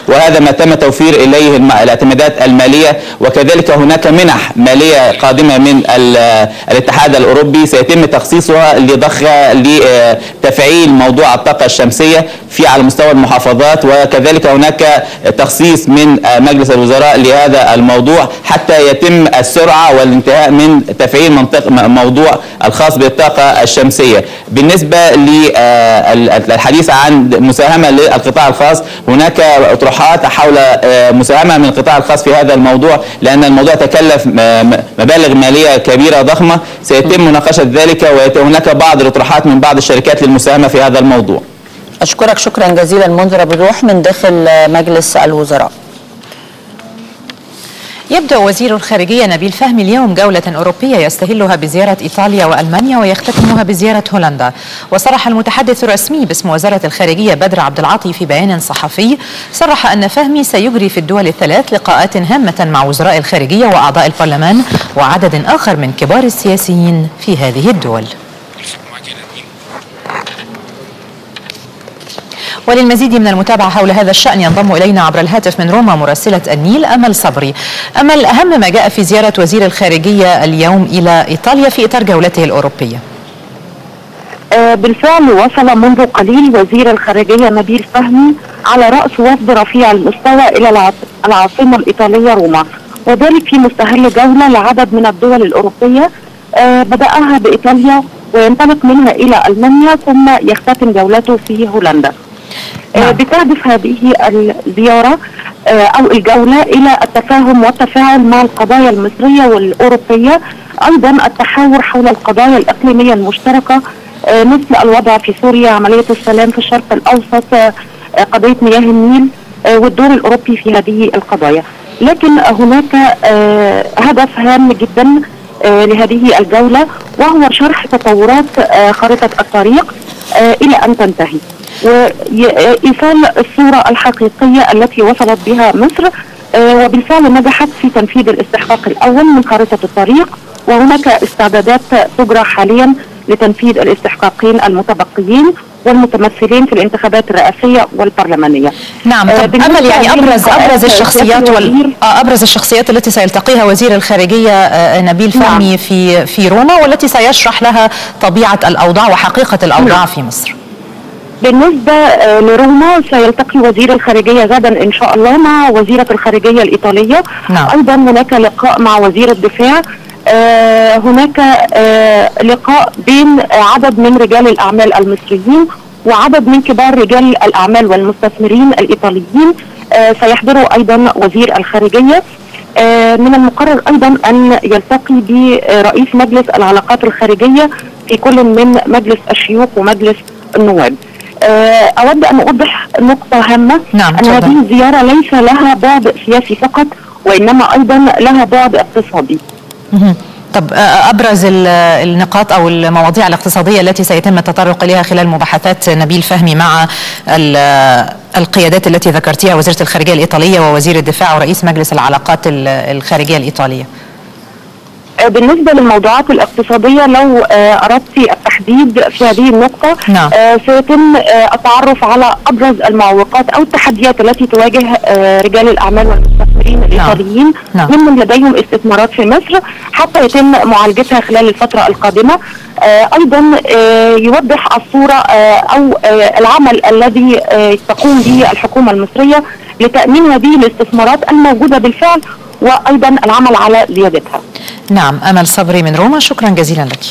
وهذا ما تم توفير إليه الاعتمادات المالية. وكذلك هناك منح مالية قادمة من الاتحاد الأوروبي سيتم تخصيصها لتفعيل موضوع الطاقة الشمسية على مستوى المحافظات، وكذلك هناك تخصيص من مجلس الوزراء لهذا الموضوع حتى يتم السرعة والانتهاء من تفعيل موضوع الخاص بالطاقة الشمسية. بالنسبة للحديث عن مساهمة للقطاع الخاص، هناك أطروحات حول مساهمة من القطاع الخاص في هذا الموضوع، لأن الموضوع تكلف مبالغ مالية كبيرة ضخمة، سيتم مناقشة ذلك، وهناك بعض الأطروحات من بعض الشركات للمساهمة في هذا الموضوع. أشكرك شكرا جزيلا منذر أبو الروح من داخل مجلس الوزراء. يبدأ وزير الخارجية نبيل فهمي اليوم جولة أوروبية يستهلها بزيارة إيطاليا وألمانيا ويختتمها بزيارة هولندا. وصرح المتحدث الرسمي باسم وزارة الخارجية بدر عبد العاطي في بيان صحفي، صرح أن فهمي سيجري في الدول الثلاث لقاءات هامة مع وزراء الخارجية وأعضاء البرلمان وعدد آخر من كبار السياسيين في هذه الدول. وللمزيد من المتابعة حول هذا الشأن ينضم إلينا عبر الهاتف من روما مراسلة النيل أمل صبري. أمل، أهم ما جاء في زيارة وزير الخارجية اليوم إلى إيطاليا في إطار جولته الأوروبية؟ بالفعل وصل منذ قليل وزير الخارجية نبيل فهمي على رأس وفد رفيع المستوى إلى العاصمة الإيطالية روما، وذلك في مستهل جولة لعدد من الدول الأوروبية بدأها بإيطاليا وينطلق منها إلى ألمانيا ثم يختتم جولته في هولندا. بتهدف هذه الزيارة أو الجولة إلى التفاهم والتفاعل مع القضايا المصرية والأوروبية، أيضا التحاور حول القضايا الإقليمية المشتركة مثل الوضع في سوريا، عملية السلام في الشرق الأوسط، قضية مياه النيل والدور الأوروبي في هذه القضايا. لكن هناك هدف هام جدا لهذه الجولة، وهو شرح تطورات خارطة الطريق إلى أن تنتهي، وإيصال الصورة الحقيقية التي وصلت بها مصر، وبالفعل نجحت في تنفيذ الاستحقاق الأول من خارطة الطريق، وهناك استعدادات تجرى حاليا لتنفيذ الاستحقاقين المتبقيين والمتمثلين في الانتخابات الرئاسية والبرلمانية. نعم، أمل، يعني أبرز الشخصيات أبرز الشخصيات التي سيلتقيها وزير الخارجية نبيل فهمي في روما، والتي سيشرح لها طبيعة الأوضاع وحقيقة الأوضاع في مصر. بالنسبة لروما سيلتقي وزير الخارجية غدا إن شاء الله مع وزيرة الخارجية الإيطالية. أيضا هناك لقاء مع وزير الدفاع. هناك لقاء بين عدد من رجال الأعمال المصريين وعدد من كبار رجال الأعمال والمستثمرين الإيطاليين. سيحضروا أيضا وزير الخارجية. من المقرر أيضا أن يلتقي برئيس مجلس العلاقات الخارجية في كل من مجلس الشيوخ ومجلس النواب. أود أن أوضح نقطة هامة. أن هذه الزيارة ليس لها بعد سياسي فقط، وإنما أيضا لها بعد اقتصادي. طب أبرز النقاط أو المواضيع الاقتصادية التي سيتم التطرق إليها خلال مباحثات نبيل فهمي مع القيادات التي ذكرتيها، وزيرة الخارجية الإيطالية ووزير الدفاع ورئيس مجلس العلاقات الخارجية الإيطالية؟ بالنسبة للموضوعات الاقتصادية، لو أردت التحديد في هذه النقطة، سيتم التعرف على أبرز المعوقات أو التحديات التي تواجه رجال الأعمال والمستثمرين الإيطاليين ممن لديهم استثمارات في مصر حتى يتم معالجتها خلال الفترة القادمة. أيضا يوضح الصورة أو العمل الذي تقوم به الحكومة المصرية لتأمين هذه الاستثمارات الموجودة بالفعل، وأيضا العمل على زيادتها. نعم، أمل صبري من روما، شكرا جزيلا لك.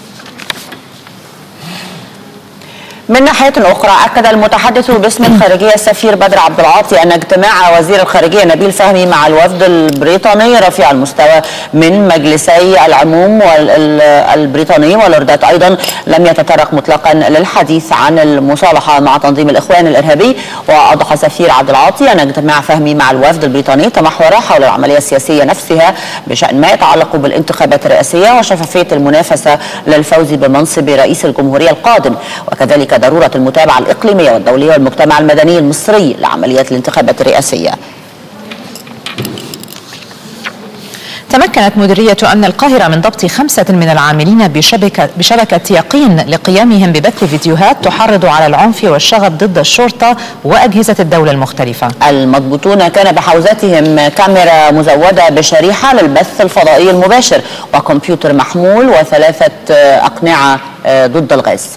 من ناحية أخرى، أكد المتحدث باسم الخارجية السفير بدر عبد العاطي أن اجتماع وزير الخارجية نبيل فهمي مع الوفد البريطاني رفيع المستوى من مجلسي العموم البريطاني والأردات أيضا لم يتطرق مطلقا للحديث عن المصالحة مع تنظيم الإخوان الإرهابي. وأوضح السفير عبد العاطي أن اجتماع فهمي مع الوفد البريطاني تمحور حول العملية السياسية نفسها بشأن ما يتعلق بالانتخابات الرئاسية وشفافية المنافسة للفوز بمنصب رئيس الجمهورية القادم، وكذلك ضرورة المتابعة الإقليمية والدولية والمجتمع المدني المصري لعمليات الانتخابات الرئاسية. تمكنت مديرية أمن القاهرة من ضبط 5 من العاملين بشبكة يقين لقيامهم ببث فيديوهات تحرض على العنف والشغب ضد الشرطة وأجهزة الدولة المختلفة. المضبوطون كان بحوزتهم كاميرا مزودة بشريحة للبث الفضائي المباشر وكمبيوتر محمول و3 أقنعة ضد الغاز.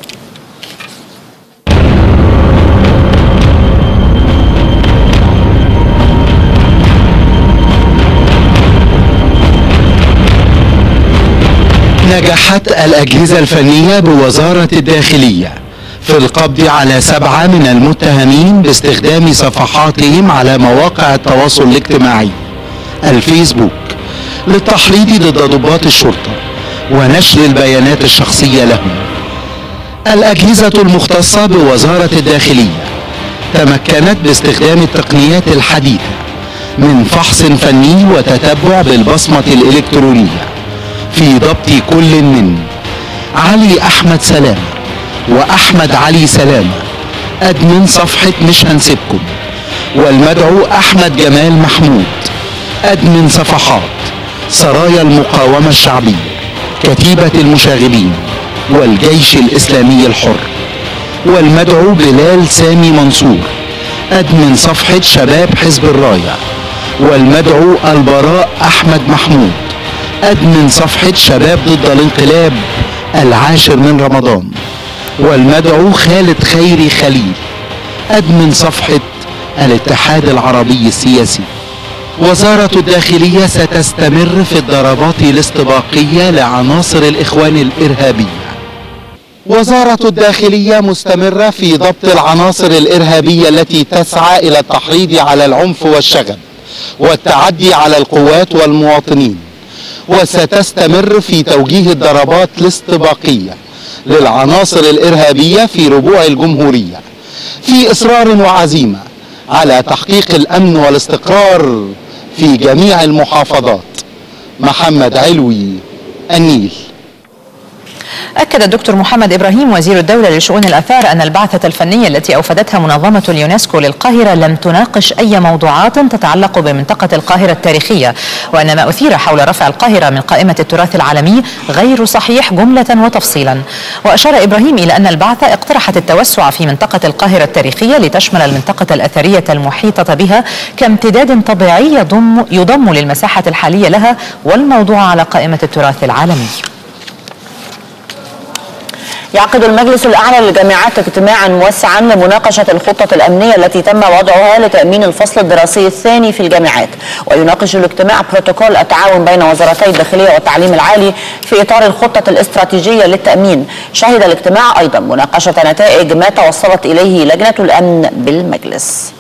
نجحت الأجهزة الفنية بوزارة الداخلية في القبض على 7 من المتهمين باستخدام صفحاتهم على مواقع التواصل الاجتماعي الفيسبوك للتحريض ضد ضباط الشرطة ونشر البيانات الشخصية لهم. الأجهزة المختصة بوزارة الداخلية تمكنت باستخدام التقنيات الحديثة من فحص فني وتتبع بالبصمة الإلكترونية في ضبط كل من علي أحمد سلامة وأحمد علي سلامة أدمن صفحة مش هنسيبكم، والمدعو أحمد جمال محمود أدمن صفحات سرايا المقاومة الشعبية، كتيبة المشاغبين، والجيش الإسلامي الحر، والمدعو بلال سامي منصور أدمن صفحة شباب حزب الراية، والمدعو البراء أحمد محمود أدمن صفحة شباب ضد الانقلاب 10 من رمضان، والمدعو خالد خيري خليل أدمن صفحة الاتحاد العربي السياسي. وزارة الداخلية ستستمر في الضربات الاستباقية لعناصر الإخوان الإرهابية. وزارة الداخلية مستمرة في ضبط العناصر الإرهابية التي تسعى إلى التحريض على العنف والشغب والتعدي على القوات والمواطنين، وستستمر في توجيه الضربات الاستباقية للعناصر الإرهابية في ربوع الجمهورية في إصرار وعزيمة على تحقيق الأمن والاستقرار في جميع المحافظات. محمد علوي، النيل. أكد الدكتور محمد إبراهيم وزير الدولة لشؤون الآثار أن البعثة الفنية التي أوفدتها منظمة اليونسكو للقاهرة لم تناقش أي موضوعات تتعلق بمنطقة القاهرة التاريخية، وأن ما أثير حول رفع القاهرة من قائمة التراث العالمي غير صحيح جملة وتفصيلا. وأشار إبراهيم إلى أن البعثة اقترحت التوسع في منطقة القاهرة التاريخية لتشمل المنطقة الأثرية المحيطة بها كامتداد طبيعي يضم للمساحة الحالية لها والموضوع على قائمة التراث العالمي. يعقد المجلس الأعلى للجامعات اجتماعا موسعا لمناقشة الخطة الأمنية التي تم وضعها لتأمين الفصل الدراسي الثاني في الجامعات، ويناقش الاجتماع بروتوكول التعاون بين وزارتي الداخلية والتعليم العالي في إطار الخطة الاستراتيجية للتأمين. شهد الاجتماع أيضا مناقشة نتائج ما توصلت إليه لجنة الأمن بالمجلس.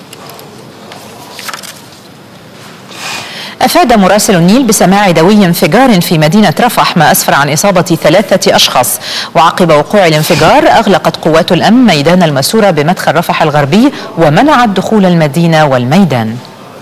أفاد مراسل النيل بسماع دوي انفجار في مدينة رفح ما أسفر عن إصابة 3 أشخاص، وعقب وقوع الانفجار أغلقت قوات الأمن ميدان الماسورة بمدخل رفح الغربي ومنعت دخول المدينة والميدان.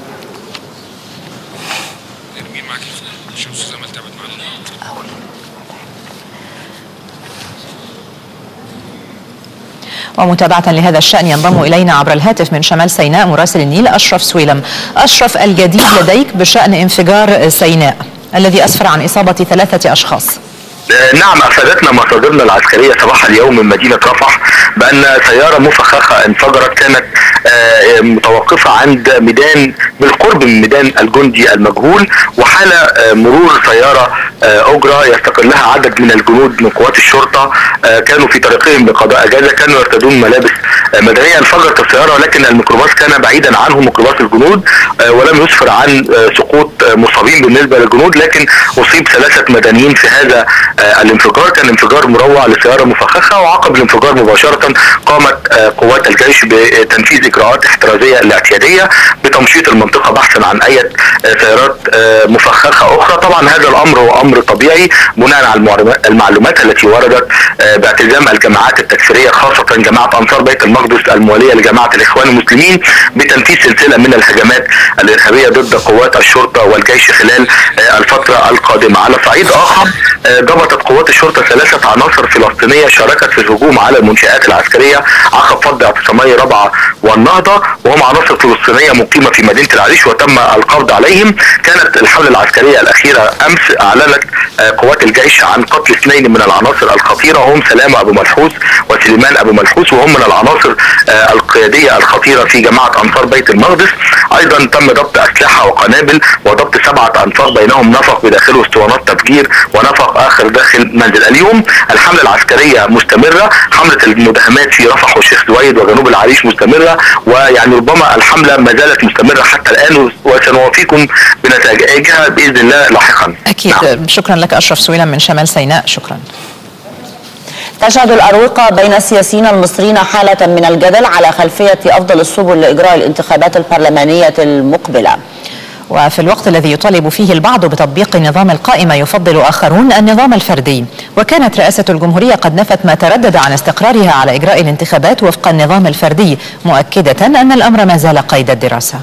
ومتابعة لهذا الشأن ينضم إلينا عبر الهاتف من شمال سيناء مراسل النيل أشرف سويلم. أشرف، الجديد لديك بشأن انفجار سيناء الذي أسفر عن إصابة 3 أشخاص؟ نعم، أفادتنا مصادرنا العسكرية صباح اليوم من مدينة رفح بأن سيارة مفخخة انفجرت كانت متوقفة عند ميدان بالقرب من ميدان الجندي المجهول، وحال مرور سيارة أجرة يستقلها عدد من الجنود من قوات الشرطة كانوا في طريقهم لقضاء أجازة، كانوا يرتدون ملابس مدنية. انفجرت السيارة ولكن الميكروباص كان بعيدا عنهم ميكروباص الجنود، ولم يسفر عن سقوط مصابين بالنسبة للجنود، لكن أصيب 3 مدنيين في هذا الانفجار. كان انفجار مروع لسيارة مفخخة، وعقب الانفجار مباشرة قامت قوات الجيش بتنفيذ إجراءات احترازية الاعتيادية بتمشيط المنطقة بحثا عن أي سيارات مفخخة أخرى. طبعا هذا الأمر هو أمر امر طبيعي بناء على المعلومات التي وردت باعتزام الجماعات التكفيريه خاصه جماعه انصار بيت المقدس المواليه لجماعه الاخوان المسلمين بتنفيذ سلسله من الهجمات الارهابيه ضد قوات الشرطه والجيش خلال الفتره القادمه. على صعيد اخر ضبطت قوات الشرطه 3 عناصر فلسطينيه شاركت في الهجوم على المنشآت العسكريه عقب فض اعتصامي رابعه والنهضه، وهم عناصر فلسطينيه مقيمه في مدينه العريش وتم القبض عليهم. كانت الحمله العسكريه الاخيره امس اعلنت قوات الجيش عن قتل 2 من العناصر الخطيره هم سلامه ابو ملحوس وسليمان ابو ملحوس، وهم من العناصر القياديه الخطيره في جماعه انصار بيت المقدس. ايضا تم ضبط اسلحه وقنابل وضبط 7 انفاق بينهم نفق بداخله اسطوانات تفجير ونفق اخر داخل منزل. اليوم الحمله العسكريه مستمره، حمله المداهمات في رفح والشيخ زويد وجنوب العريش مستمره، ويعني ربما الحمله ما زالت مستمره حتى الان وسنوافيكم بنتائجها باذن الله لاحقا. اكيد. نعم. شكرا لك اشرف سويلم من شمال سيناء. شكرا. تشهد الأروقة بين السياسيين المصريين حالة من الجدل على خلفية أفضل السبل لإجراء الانتخابات البرلمانية المقبلة. وفي الوقت الذي يطالب فيه البعض بتطبيق نظام القائمة يفضل آخرون النظام الفردي، وكانت رئاسة الجمهورية قد نفت ما تردد عن استقرارها على إجراء الانتخابات وفق النظام الفردي، مؤكدة أن الأمر ما زال قيد الدراسة.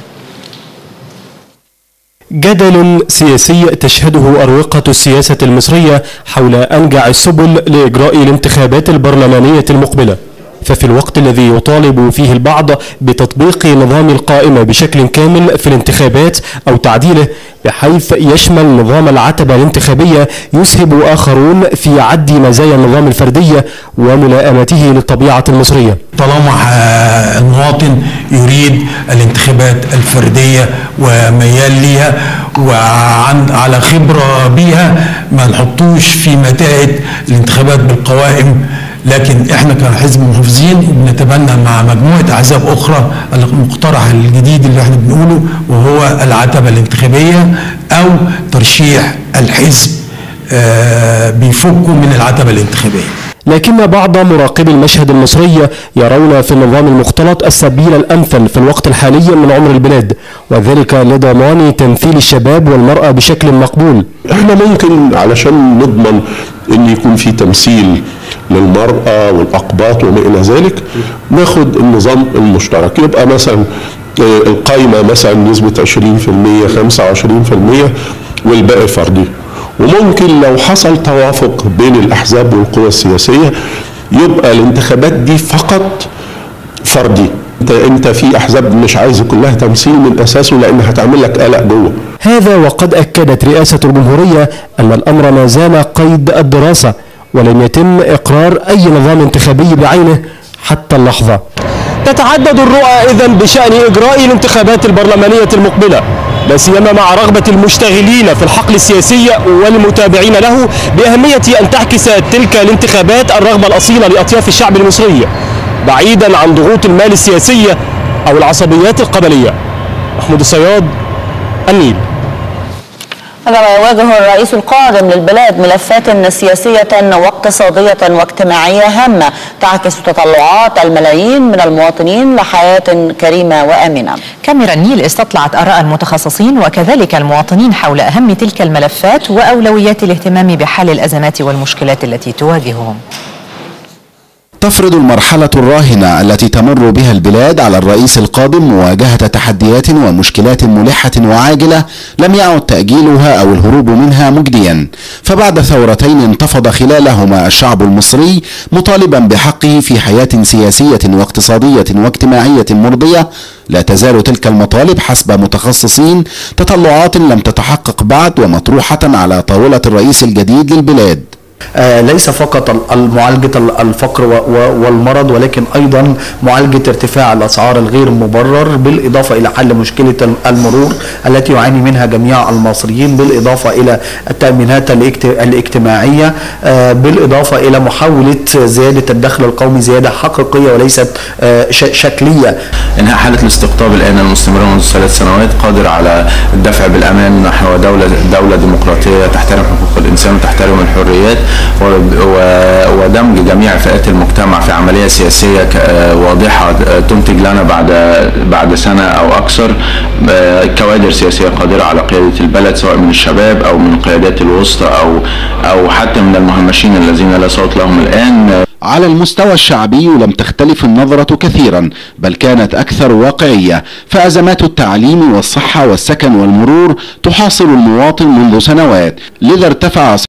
جدل سياسي تشهده أروقة السياسة المصرية حول أنجع السبل لإجراء الانتخابات البرلمانية المقبلة. ففي الوقت الذي يطالب فيه البعض بتطبيق نظام القائمة بشكل كامل في الانتخابات أو تعديله بحيث يشمل نظام العتبة الانتخابية، يسهب آخرون في عد مزايا النظام الفردية وملائمته للطبيعة المصرية. طالما المواطن يريد الانتخابات الفردية وميال ليها وعلى خبرة بيها، ما نحطوش في متاهة الانتخابات بالقوائم. لكن احنا كحزب محافظين بنتبنى مع مجموعه احزاب اخرى المقترح الجديد اللي احنا بنقوله، وهو العتبه الانتخابيه او ترشيح الحزب بيفكوا من العتبه الانتخابيه. لكن بعض مراقبي المشهد المصري يرون في النظام المختلط السبيل الأمثل في الوقت الحالي من عمر البلاد، وذلك لضمان تمثيل الشباب والمرأة بشكل مقبول. احنا ممكن علشان نضمن ان يكون في تمثيل للمرأة والأقباط وما إلى ذلك ناخد النظام المشترك، يبقى مثلا القايمة مثلا نسبة 20% 25% والباقي فردي. وممكن لو حصل توافق بين الأحزاب والقوى السياسية يبقى الانتخابات دي فقط فردي. انت في احزاب مش عايزه كلها تمثيل من اساسه لان هتعمل لك قلق جوه. هذا وقد اكدت رئاسه الجمهوريه ان الامر ما زال قيد الدراسه ولم يتم اقرار اي نظام انتخابي بعينه حتى اللحظه. تتعدد الرؤى اذن بشان اجراء الانتخابات البرلمانيه المقبله، لا سيما مع رغبه المشتغلين في الحقل السياسي والمتابعين له باهميه ان تعكس تلك الانتخابات الرغبه الاصيله لاطياف الشعب المصري بعيدا عن ضغوط المال السياسية أو العصبيات القبلية. محمود الصياد، النيل. هذا ما يواجه الرئيس القادم للبلاد ملفات سياسية واقتصادية واجتماعية هامة تعكس تطلعات الملايين من المواطنين لحياة كريمة وآمنة. كاميرا النيل استطلعت آراء المتخصصين وكذلك المواطنين حول أهم تلك الملفات وأولويات الاهتمام بحل الأزمات والمشكلات التي تواجههم. تفرض المرحلة الراهنة التي تمر بها البلاد على الرئيس القادم مواجهة تحديات ومشكلات ملحة وعاجلة لم يعد تأجيلها أو الهروب منها مجديا، فبعد ثورتين انتفض خلالهما الشعب المصري مطالبا بحقه في حياة سياسية واقتصادية واجتماعية مرضية، لا تزال تلك المطالب حسب متخصصين تطلعات لم تتحقق بعد ومطروحة على طاولة الرئيس الجديد للبلاد. ليس فقط معالجة الفقر والمرض، ولكن أيضا معالجة ارتفاع الأسعار الغير مبرر، بالإضافة إلى حل مشكلة المرور التي يعاني منها جميع المصريين، بالإضافة إلى التأمينات الاجتماعية، بالإضافة إلى محاولة زيادة الدخل القومي زيادة حقيقية وليست شكلية. إنهاء حالة الاستقطاب الآن المستمرة منذ 3 سنوات قادر على الدفع بالأمان نحو دولة ديمقراطية تحترم حقوق الإنسان وتحترم الحريات، ودمج جميع فئات المجتمع في عملية سياسية واضحة تنتج لنا بعد سنة أو أكثر كوادر سياسية قادرة على قيادة البلد، سواء من الشباب أو من القيادات الوسطى أو حتى من المهمشين الذين لا صوت لهم الآن. على المستوى الشعبي لم تختلف النظرة كثيرا، بل كانت أكثر واقعية، فأزمات التعليم والصحة والسكن والمرور تحاصر المواطن منذ سنوات، لذا ارتفع